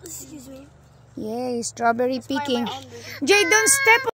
Excuse me. Yay, strawberry picking. Jay, don't step